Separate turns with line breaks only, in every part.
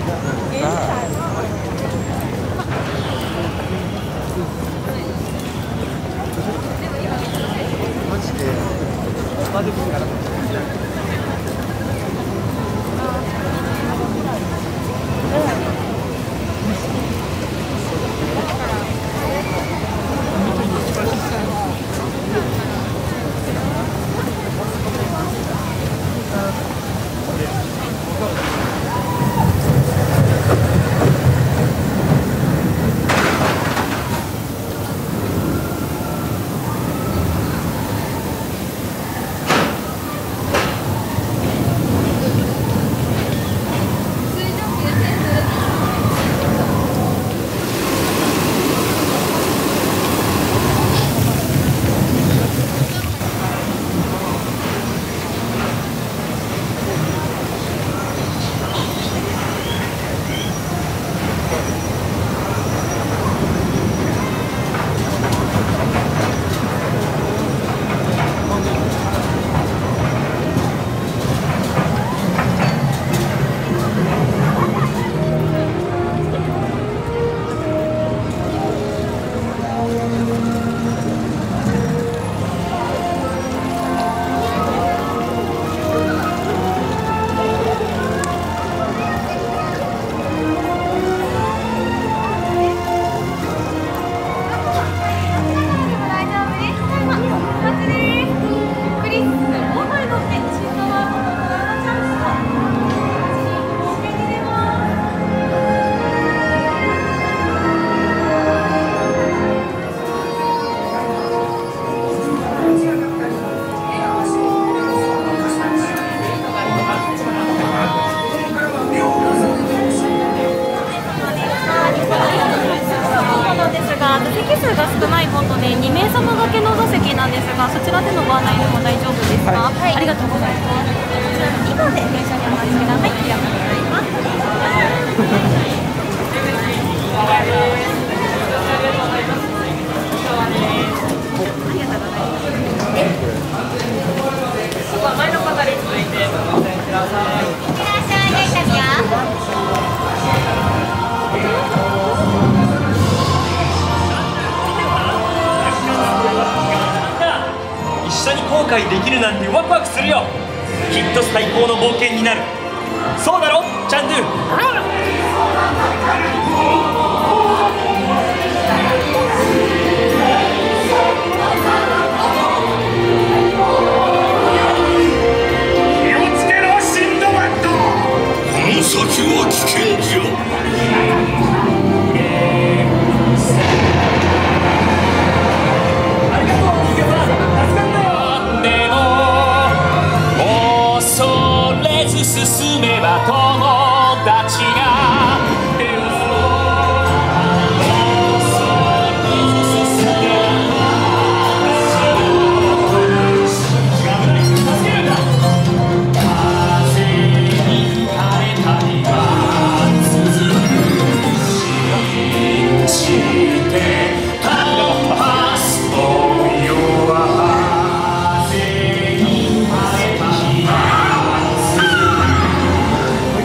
マジでまでもやらない。
席数が少ないもので2名様掛けの座席なんですが、そちらでのご案内でも大丈夫ですか？はい、ありがとうございます。こちらの2番で電車にお待ちください。ありがとうございます。
前の方に続いてご乗船ください。いってらっしゃい。でしたか？
一緒に後悔できるなんてワクワクするよ。きっと最高の冒険になる。そうだろチャンドゥ。
気をつけろシンドバッド。この先は危険じゃ。
進めば友達が手を
こ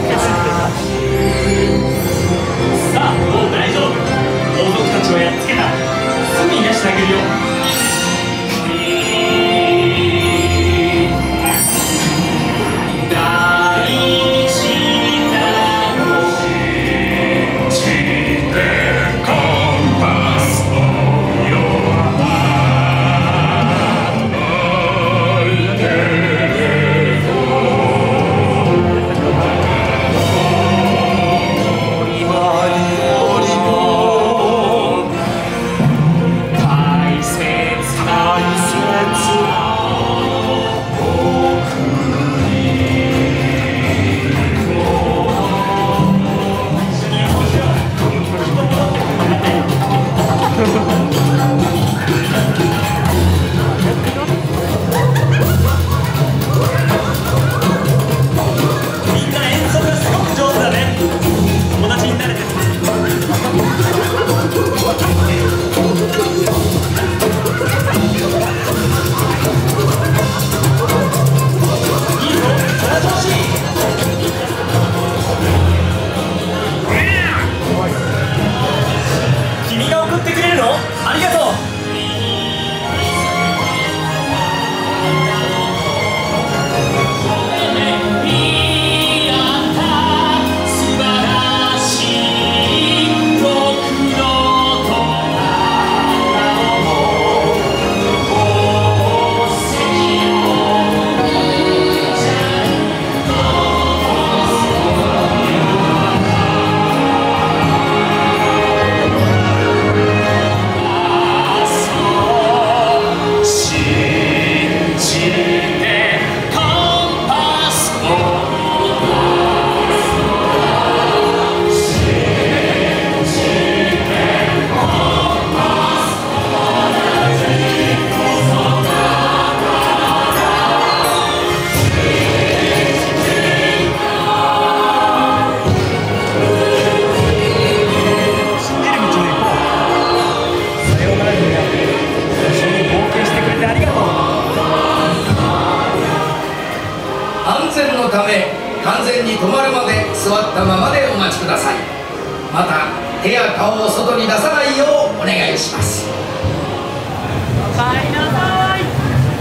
線に止まるまで座ったままでお待ちください。また手や顔を外に出さないようお願いします。
おかえりなさい。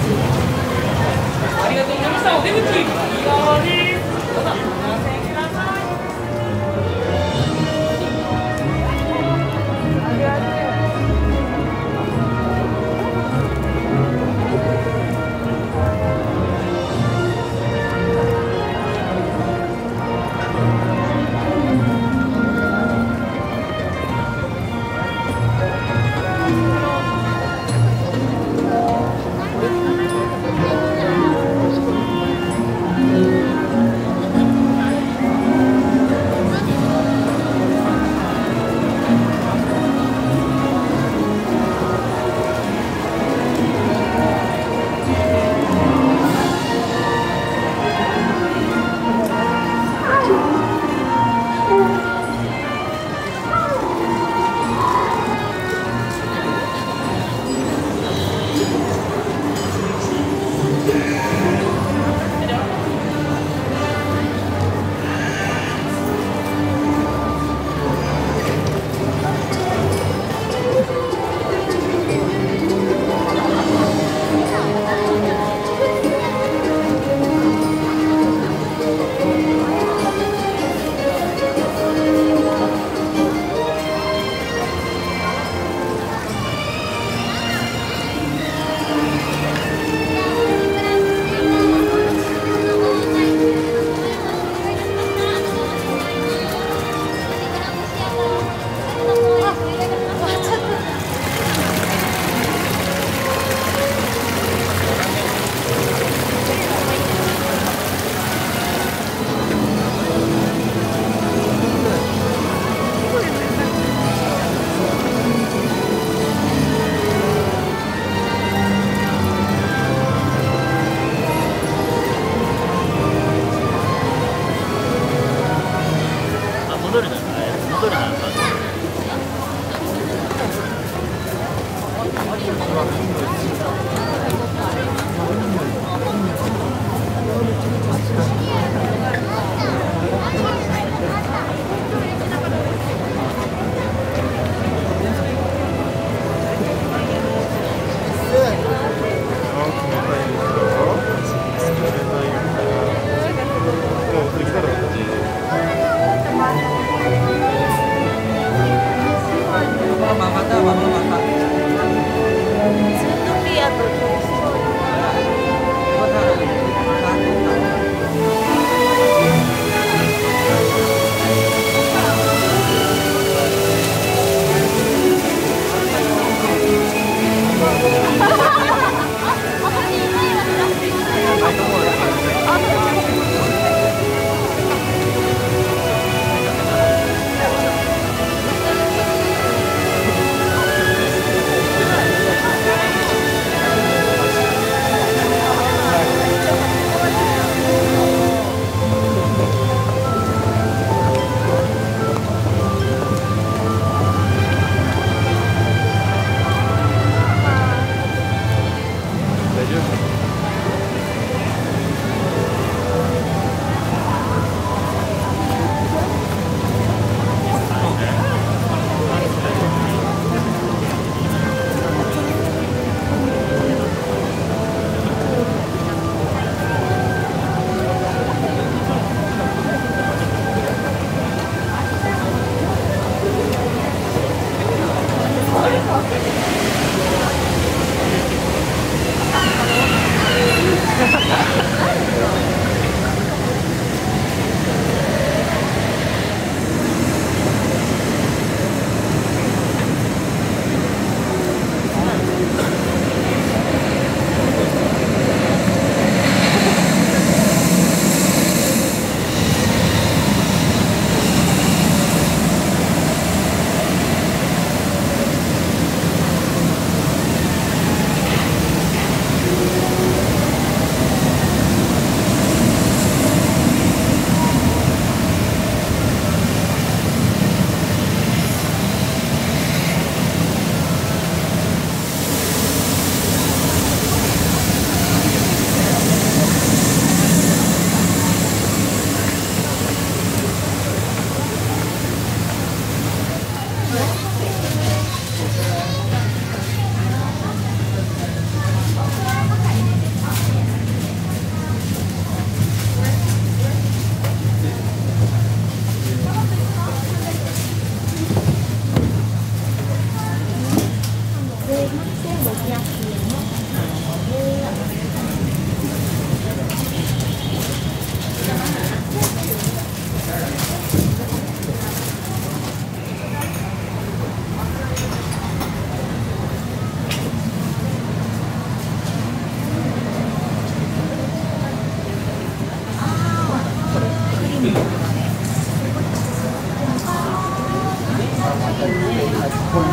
ありがとうございました。お出口右側です。どうぞご乗船ください。
お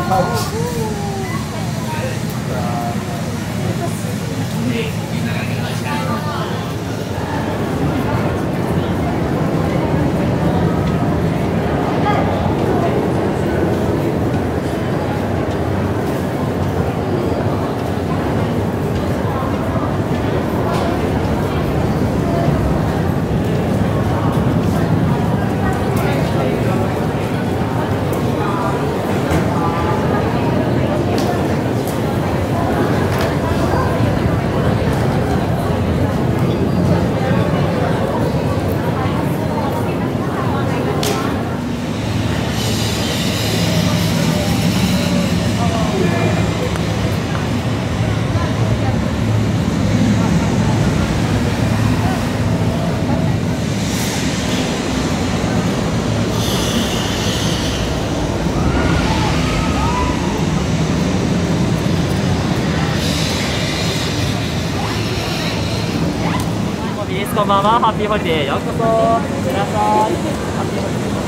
こんばんは、ハッピーホリデーへようこそ。いってらっしゃい。ハッピーホリデー。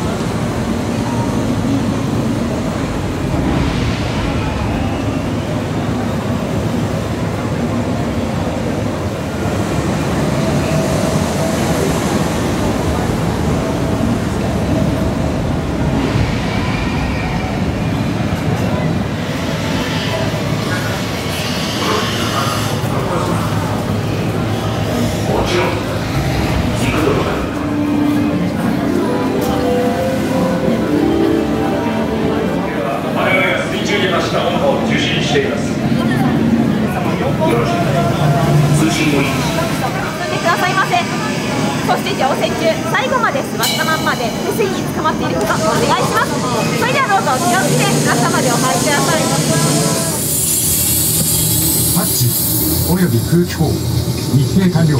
そして乗船中、最後まで座ったまんまで手すりに捕まっていることお願いします。それではどうぞお気をつけて朝までお入りください。
ハッチおよび空気砲密閉完了。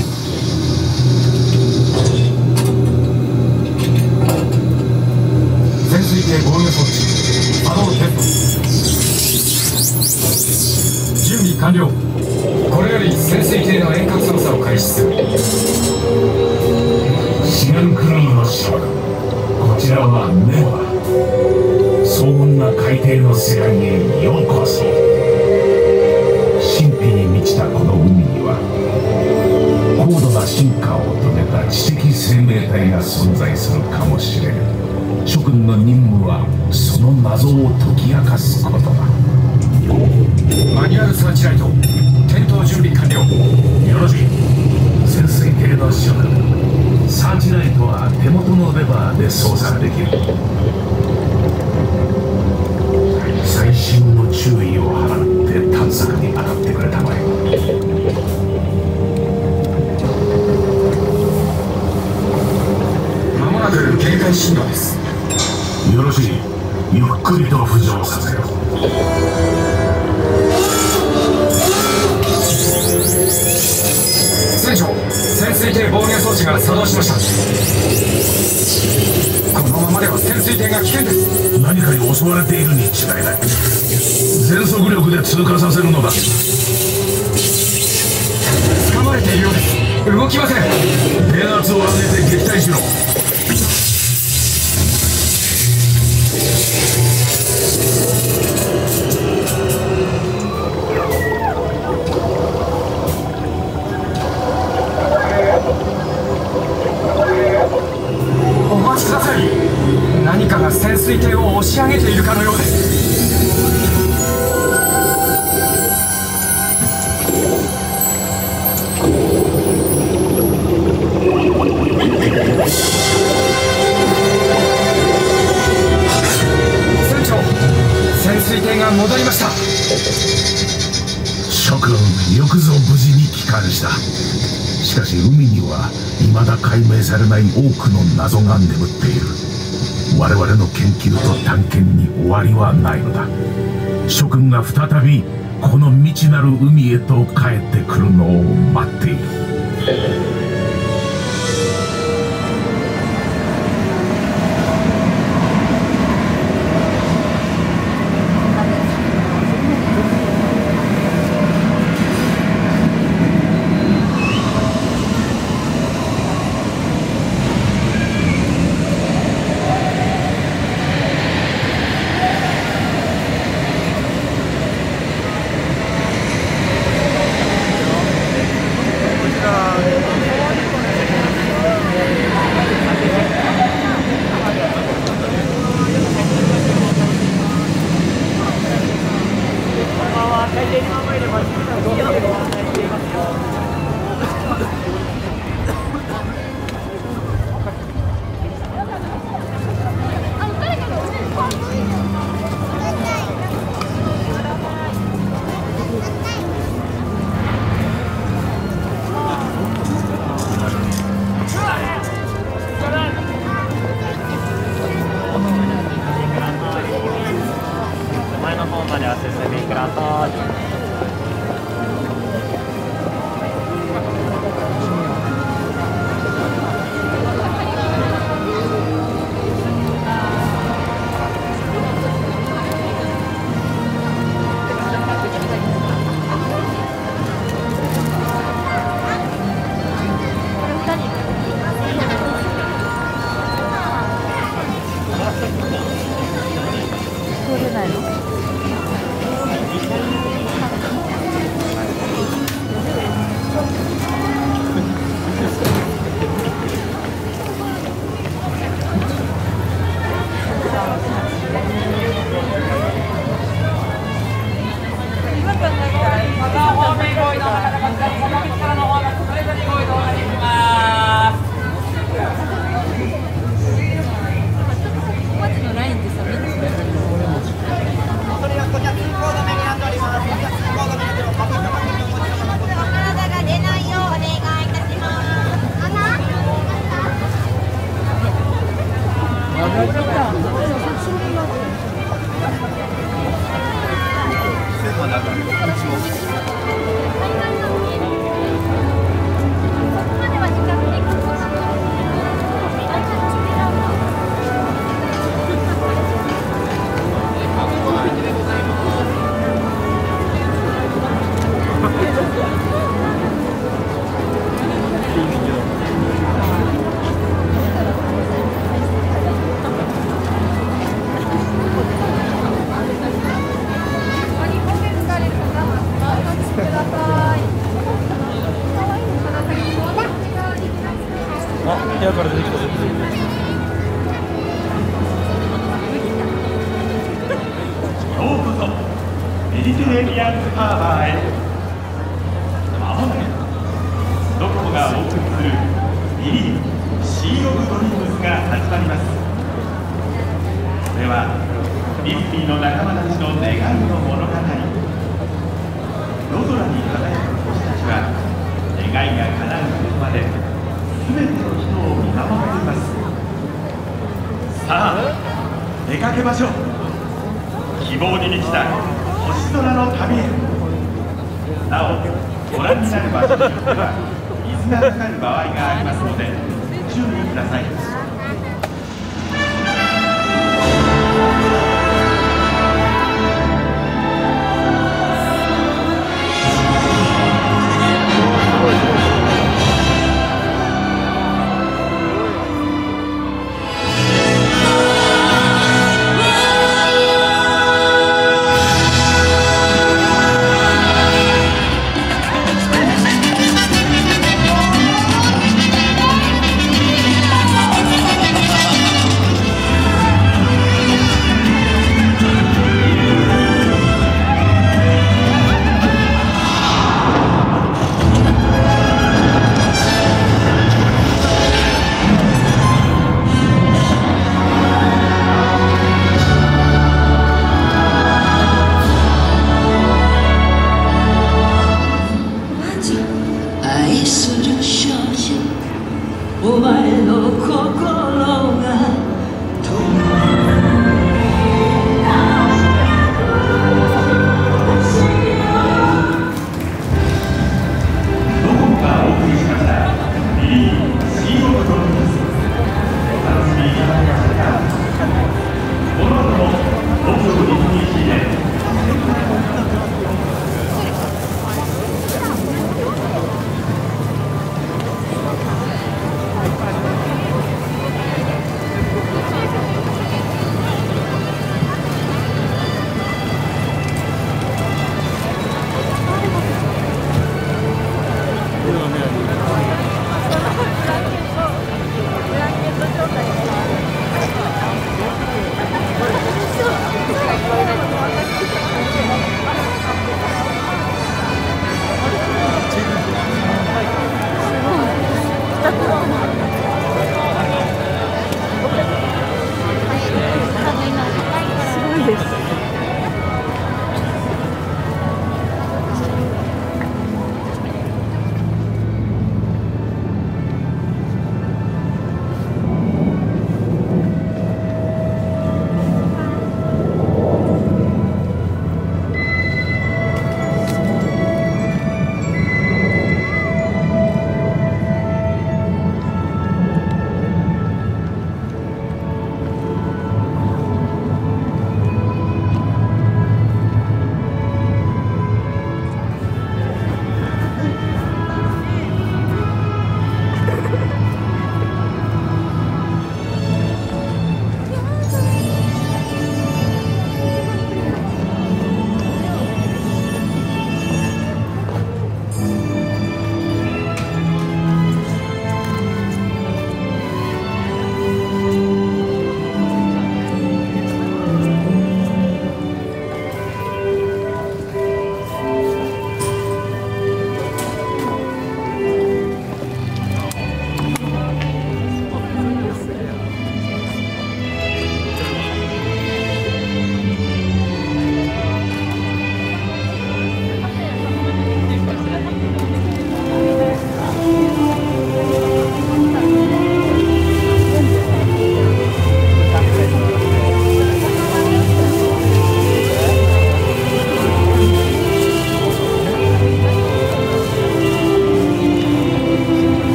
潜水艇防御装置作動テスト準備完了。これより潜水艇の遠隔操作を開始する。
シガンクルーの島だ。こちらはネバ。荘厳な海底の世界へようこそ。神秘に満ちたこの海には高度な進化を遂げた知的生命体が存在するかもしれん。諸君の任務はその謎を解き明かすことだ。
マニュアルサーチライト点灯準備完了。
よろしい。潜水艇の諸君、サーチライトは手元のレバーで操作できる。細心の注意を払って探索に当たってくれたまえ。
まもなく警戒信号です。
よろしい。ゆっくりと浮上させよう。
船長、潜水艇防御装置が作動しました。このままでは潜水艇が危険です。
何かに襲われているに違いない。全速力で通過させるのだ。
掴まれているようです。動きません。
電圧を上げて撃退しろ。
お待ちください。何かが潜水艇を押し上げているかのようです。船長、潜水艇が戻りました。
諸君、よくぞ無事に帰還した。しかし海には未だ解明されない多くの謎が眠っている。我々の研究と探検に終わりはないのだ。諸君が再びこの未知なる海へと帰ってくるのを待っている。
でお進みください。
屋から出てきた。
ようこそメディテレーニアンハーバーへ。まもなくドコモがオープンするビリーシー・オブ・ドリームスが始まります。それはディズニーの仲間たちの願いの物語。夜空に輝く星たちは願いが叶うことまで全ての人を見守っています。さあ出かけましょう。希望に満ちた星空の旅へ。なおご覧になる場所によっては水がかかる場合がありますので注意ください。
「